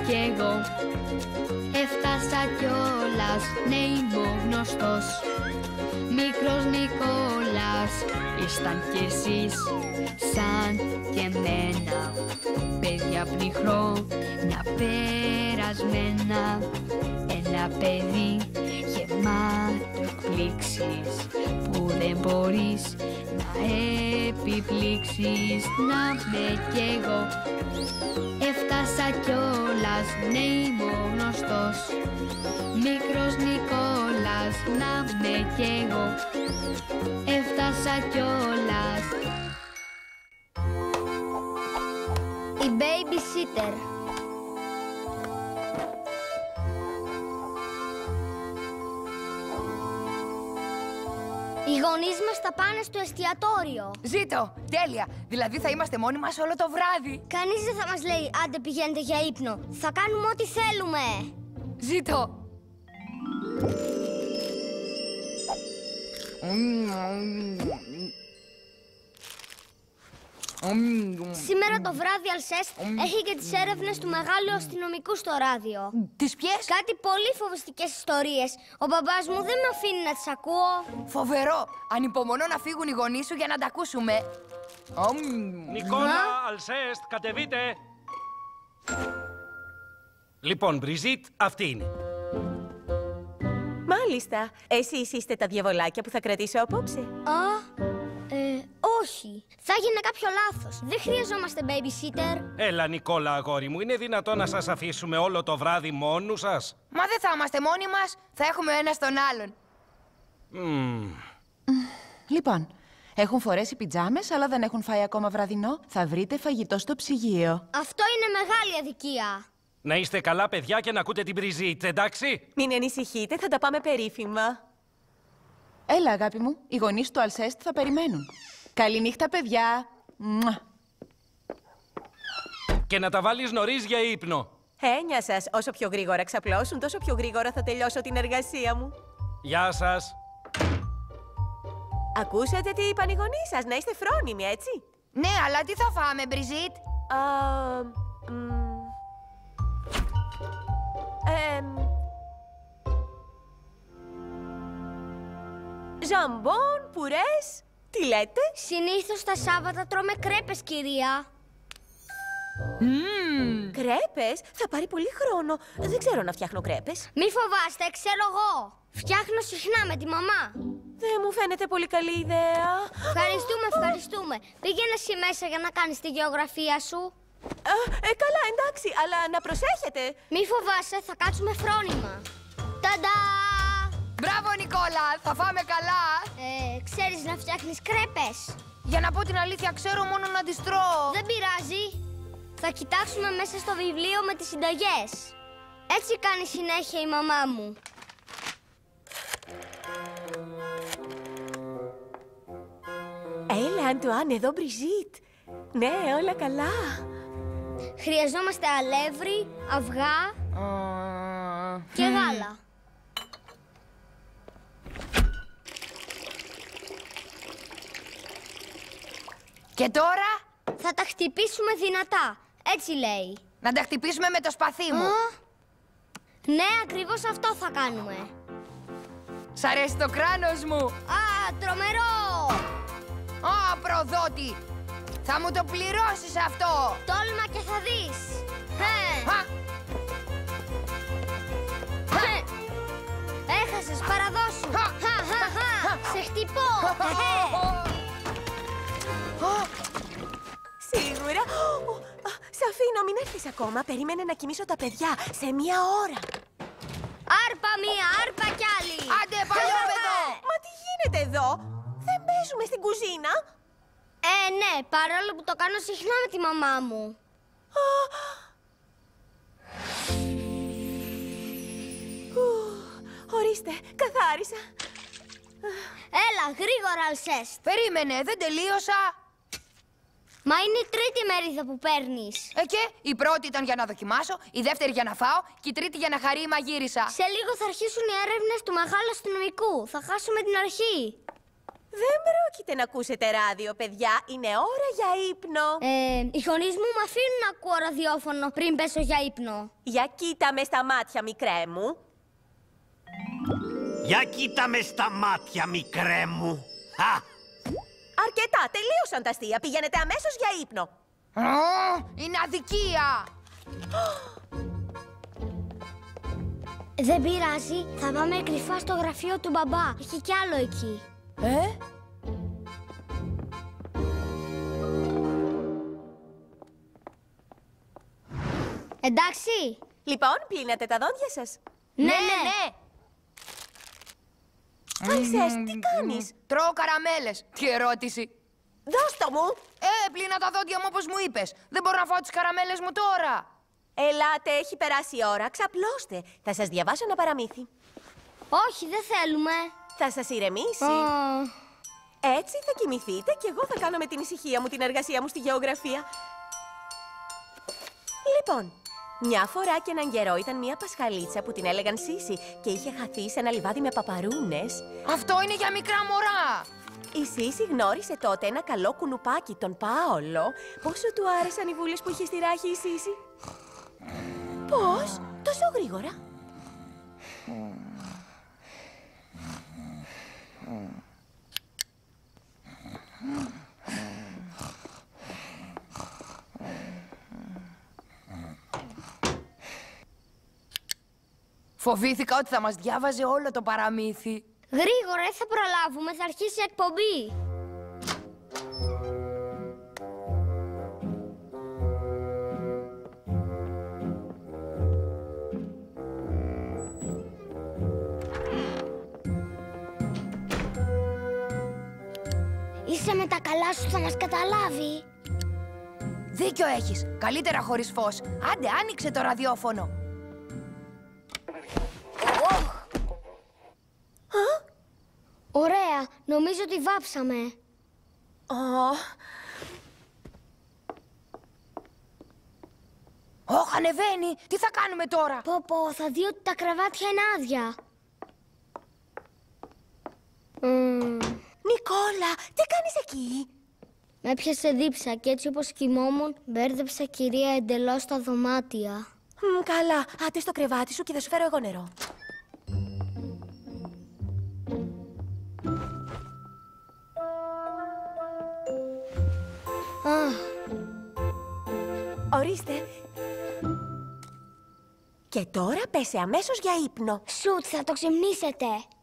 κι εγώ. Έφτασα κιόλας, ναι είμαι ο γνωστός. Μικρός Νικόλας, ήσταν κι εσείς σαν και εμένα. Παιδιά πνιχρόνια περασμένα. Ένα παιδί γεμάτο εκπλήξεις που δεν μπορείς να επιπλήξεις. Να με κι εγώ. Έφτασα κιόλας, ναι είμαι ο γνωστός. Μικρός Νικόλας, να με κι εγώ. Έφτασα κιόλας. Η babysitter. Οι γονείς μας θα πάνε στο εστιατόριο. Ζήτω! Τέλεια! Δηλαδή θα είμαστε μόνοι μας όλο το βράδυ. Κανείς δεν θα μας λέει άντε πηγαίνετε για ύπνο. Θα κάνουμε ό,τι θέλουμε. Ζήτω! Σήμερα το βράδυ Αλσέστ έχει και τις έρευνες του μεγάλου αστυνομικού στο ράδιο. Τις ποιες? Κάτι πολύ φοβιστικές ιστορίες. Ο μπαμπάς μου δεν με αφήνει να τις ακούω. Φοβερό! Ανυπομονώ να φύγουν οι γονείς σου για να τα ακούσουμε. Νικόλα, Αλσέστ, κατεβείτε! Λοιπόν, Μπριζίτ, αυτή είναι. Μάλιστα. Εσείς είστε τα διαβολάκια που θα κρατήσω απόψε. Όχι. Θα έγινε κάποιο λάθος. Δεν χρειαζόμαστε babysitter. Έλα, Νικόλα, αγόρι μου, είναι δυνατόν να σας αφήσουμε όλο το βράδυ μόνους σας? Μα δεν θα είμαστε μόνοι μας. Θα έχουμε ο ένας τον άλλον. Λοιπόν, έχουν φορέσει πιτζάμες, αλλά δεν έχουν φάει ακόμα βραδινό. Θα βρείτε φαγητό στο ψυγείο. Αυτό είναι μεγάλη αδικία. Να είστε καλά, παιδιά, και να ακούτε την Μπριζίτ, εντάξει? Μην ανησυχείτε, θα τα πάμε περίφημα. Έλα, αγάπη μου, οι γονείς του Αλσέστ θα περιμένουν. Καληνύχτα, παιδιά. Μουα. Και να τα βάλεις νωρίς για ύπνο. Έννοια σας, όσο πιο γρήγορα ξαπλώσουν, τόσο πιο γρήγορα θα τελειώσω την εργασία μου. Γεια σας. Ακούσατε τι είπαν οι γονείς σας, να είστε φρόνιμοι, έτσι? Ναι, αλλά τι θα φάμε, Μπριζίτ? Ζαμπόν, πουρές, τι λέτε? Συνήθως τα Σάββατα τρώμε κρέπες, κυρία. Κρέπες? Θα πάρει πολύ χρόνο. Δεν ξέρω να φτιάχνω κρέπες. Μη φοβάστε, ξέρω εγώ. Φτιάχνω συχνά με τη μαμά. Δεν μου φαίνεται πολύ καλή ιδέα. Ευχαριστούμε. Πήγαινε εσύ μέσα για να κάνεις τη γεωγραφία σου. Καλά, εντάξει, αλλά να προσέχετε. Μη φοβάσαι, θα κάτσουμε φρόνημα. Ταντά! Μπράβο, Νικόλα! Θα φάμε καλά! Ξέρεις να φτιάχνεις κρέπες? Για να πω την αλήθεια, ξέρω μόνο να τις τρώω. Δεν πειράζει. Θα κοιτάξουμε μέσα στο βιβλίο με τις συνταγές. Έτσι κάνει συνέχεια η μαμά μου. Έλα, Αντουάν, εδώ Μπριζίτ. Ναι, όλα καλά. Χρειαζόμαστε αλεύρι, αυγά και γάλα. Και τώρα? Θα τα χτυπήσουμε δυνατά. Έτσι λέει. Να τα χτυπήσουμε με το σπαθί μου. Ναι, ακριβώς αυτό θα κάνουμε. Σ' αρέσει το κράνος μου? Τρομερό! Προδότη! Θα μου το πληρώσεις αυτό! Τόλμα και θα δεις! Έχασες, παραδώσου! Σε χτυπώ! Σίγουρα! Σ' αφήνω, μην έρθεις ακόμα. Περίμενε να κοιμήσω τα παιδιά σε 1 ώρα. Άρπα μία, άρπα κι άλλη! Άντε, παλιόπαιδο! Μα τι γίνεται εδώ? Δεν παίζουμε στην κουζίνα. Ναι, παρόλο που το κάνω συχνά με τη μαμά μου. Ορίστε, καθάρισα. Έλα, γρήγορα, Αλσέστ. Περίμενε, δεν τελείωσα. Μα είναι η τρίτη μερίδα που παίρνεις. Και η πρώτη ήταν για να δοκιμάσω, η δεύτερη για να φάω και η τρίτη για να χαρεί η μαγείρισα. Σε λίγο θα αρχίσουν οι έρευνες του μεγάλου αστυνομικού. Θα χάσουμε την αρχή. Δεν πρόκειται να ακούσετε ράδιο, παιδιά. Είναι ώρα για ύπνο. Οι γονείς μου με αφήνουν να ακούω ραδιόφωνο πριν πέσω για ύπνο. Για κοίτα με στα μάτια, μικρέ μου. Για κοίτα με στα μάτια, μικρέ μου. Αρκετά, τελείωσαν τα αστεία. Πηγαίνετε αμέσως για ύπνο. Είναι αδικία! Δεν πειράζει, θα πάμε κρυφά στο γραφείο του μπαμπά. Έχει κι άλλο εκεί. Εντάξει. Λοιπόν, πλύνατε τα δόντια σας. Ναι. Μωυσές, τι κάνεις? Τρώω καραμέλες. Τι ερώτηση. Δώσ' το μου. Πλύνα τα δόντια μου όπως μου είπες. Δεν μπορώ να φάω τις καραμέλες μου τώρα. Ελάτε, έχει περάσει η ώρα. Ξαπλώστε. Θα σας διαβάσω ένα παραμύθι. Όχι, δεν θέλουμε. Θα σας ηρεμήσει. Έτσι θα κοιμηθείτε και εγώ θα κάνω με την ησυχία μου την εργασία μου στη γεωγραφία. Λοιπόν, μια φορά και έναν καιρό ήταν μια πασχαλίτσα που την έλεγαν Σύση και είχε χαθεί σε ένα λιβάδι με παπαρούνες. Αυτό είναι για μικρά μωρά. Η Σύση γνώρισε τότε ένα καλό κουνουπάκι, τον Πάολο. Πόσο του άρεσαν οι βούλες που είχε στη ράχη η Σύση. Πώς, τόσο γρήγορα? Φοβήθηκα ότι θα μας διάβαζε όλο το παραμύθι. Γρήγορα, δεν θα προλάβουμε, θα αρχίσει η εκπομπή. Είσαι με τα καλά σου, θα μας καταλάβει. Δίκιο έχεις. Καλύτερα χωρίς φως. Άντε, άνοιξε το ραδιόφωνο. Ωραία, νομίζω ότι βάψαμε. Ανεβαίνει. Τι θα κάνουμε τώρα? Πω, θα δει ότι τα κρεβάτια είναι άδεια. Νικόλα, τι κάνεις εκεί? Με έπιασε δίψα και έτσι όπως κοιμόμουν, μπέρδεψα κυρία εντελώς τα δωμάτια. Καλά, άντε στο κρεβάτι σου και θα σου φέρω εγώ νερό. Ορίστε. Και τώρα πέσε αμέσως για ύπνο. Σουτ, θα το ξυμνήσετε.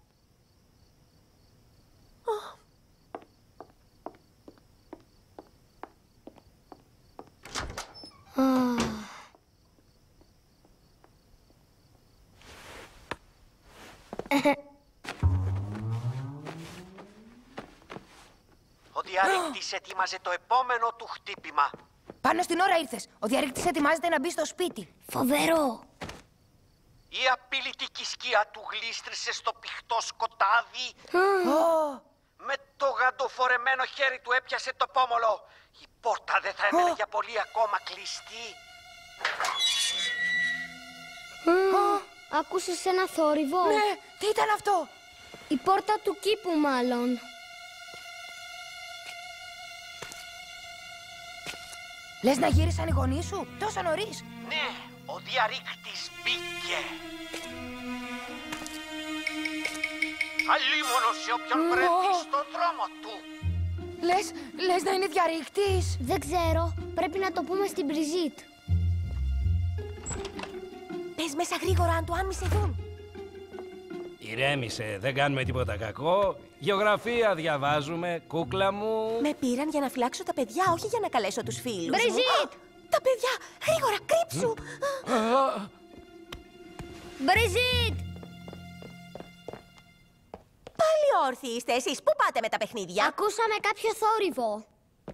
Ο διαρρήκτης ετοίμαζε το επόμενο του χτύπημα. Πάνω στην ώρα ήρθες. Ο διαρρήκτης ετοιμάζεται να μπει στο σπίτι. Φοβερό. Η απειλητική σκιά του γλίστρισε στο πηχτό σκοτάδι. Με το γαντοφορεμένο χέρι του έπιασε το πόμολο. Η πόρτα δεν θα έμενε για πολύ ακόμα κλειστή. Άκουσες ένα θόρυβο? Ναι, τι ήταν αυτό? Η πόρτα του κήπου μάλλον. Λες να γύρισαν οι γονείς σου τόσο νωρίς? Ναι, ο διαρρήκτης μπήκε. Αλίμονο σε όποιον βρεθεί στον δρόμο του. Λες να είναι διαρρήκτης? Δεν ξέρω, πρέπει να το πούμε στην Μπριζίτ. Πες μέσα γρήγορα αν το άμυσε δουν. Ηρέμησε, δεν κάνουμε τίποτα κακό. Γεωγραφία διαβάζουμε, κούκλα μου. Με πήραν για να φυλάξω τα παιδιά, όχι για να καλέσω τους φίλους μου. Μπριζίτ! Τα παιδιά, γρήγορα, κρύψου! Μπριζίτ! Πάλι όρθιοι είστε εσείς, πού πάτε με τα παιχνίδια? Ακούσαμε κάποιο θόρυβο.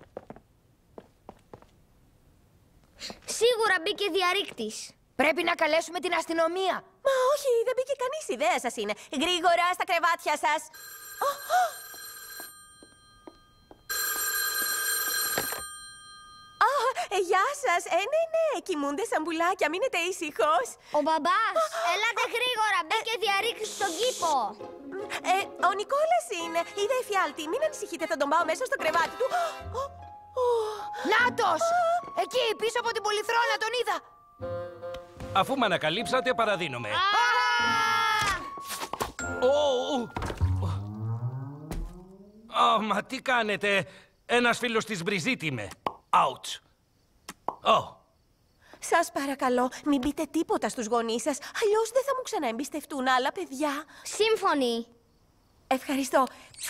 Σίγουρα μπήκε διαρρήκτης. Πρέπει να καλέσουμε την αστυνομία. Μα όχι, δεν μπήκε κανείς, η ιδέα σας είναι. Γρήγορα στα κρεβάτια σας. Γεια σας. Ναι, κοιμούνται σαν πουλάκια, μείνετε ήσυχος. Ο μπαμπάς, έλατε γρήγορα, μπήκε διαρρήκτης στον κήπο. Ο Νικόλας είναι. Είδα εφιάλτη. Μην ανησυχείτε, θα τον πάω μέσα στο κρεβάτι του. Νάτος! Εκεί, πίσω από την πολυθρόνα, τον είδα! Αφού με ανακαλύψατε, παραδίνομαι. Μα τι κάνετε? Ένας φίλος της Μπριζίτ είμαι. Ouch. Σας παρακαλώ, μην πείτε τίποτα στους γονείς σας. Αλλιώς δεν θα μου ξαναεμπιστευτούν άλλα παιδιά. Σύμφωνοι. Ευχαριστώ.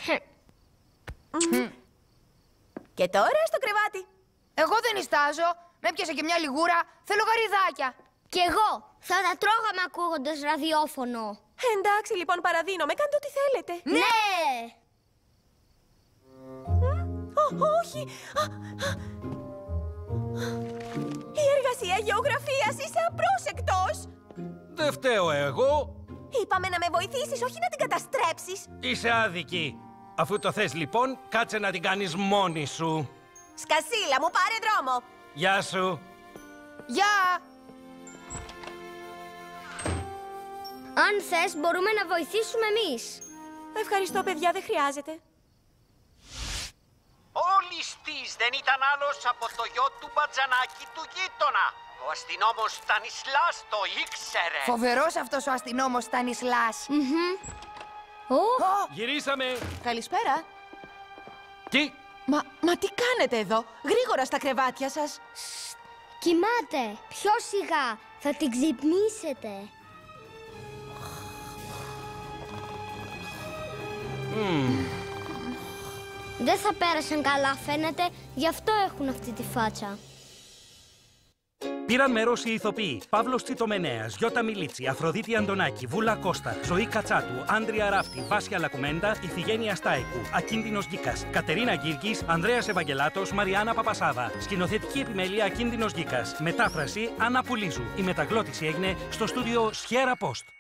Και τώρα στο κρεβάτι. Εγώ δεν νιστάζω. Με έπιασε και μια λιγούρα. Θέλω γαριδάκια. Κι εγώ. Θα τα τρώγαμε ακούγοντας ραδιόφωνο. Εντάξει, λοιπόν, παραδίνομαι. Κάντε ό,τι θέλετε. Ναι! Όχι. Η εργασία γεωγραφίας, είσαι απρόσεκτος. Δεν φταίω εγώ. Είπαμε να με βοηθήσεις, όχι να την καταστρέψεις. Είσαι άδικη. Αφού το θες λοιπόν, κάτσε να την κάνεις μόνη σου. Σκασίλα μου, πάρε δρόμο. Γεια σου. Γεια! Αν θες, μπορούμε να βοηθήσουμε εμείς. Ευχαριστώ, παιδιά, δεν χρειάζεται. Ο ληστής δεν ήταν άλλος από το γιο του μπατζανάκι του γείτονα. Ο αστυνόμος Στανισλάς το ήξερε. Φοβερός αυτός ο αστυνόμος Στανισλάς. Γυρίσαμε. Καλησπέρα. Τι? Μα τι κάνετε εδώ? Γρήγορα στα κρεβάτια σας. Κοιμάται. Πιο σιγά. Θα την ξυπνήσετε. Δεν θα πέρασαν καλά, φαίνεται. Γι' αυτό έχουν αυτή τη φάτσα. Πήραν μέρος οι ηθοποιοί Παύλος Τσιτομενέας, Γιώτα Μιλίτσι, Αφροδίτη Αντωνάκη, Βούλα Κώστα, Ζωή Κατσάτου, Άντρια Ράφτη, Βάσια Λακουμέντα, Ιφηγένεια Στάικου, Ακίνδυνος Γκίκας, Κατερίνα Γκίρκης, Ανδρέας Ευαγγελάτος, Μαριάννα Παπασάβα. Σκηνοθετική επιμέλεια Ακίνδυνος Γκίκας. Μετάφραση Άννα Πουλίζου. Η μεταγλώτηση έγινε στο στούντιο Σιέρα Post.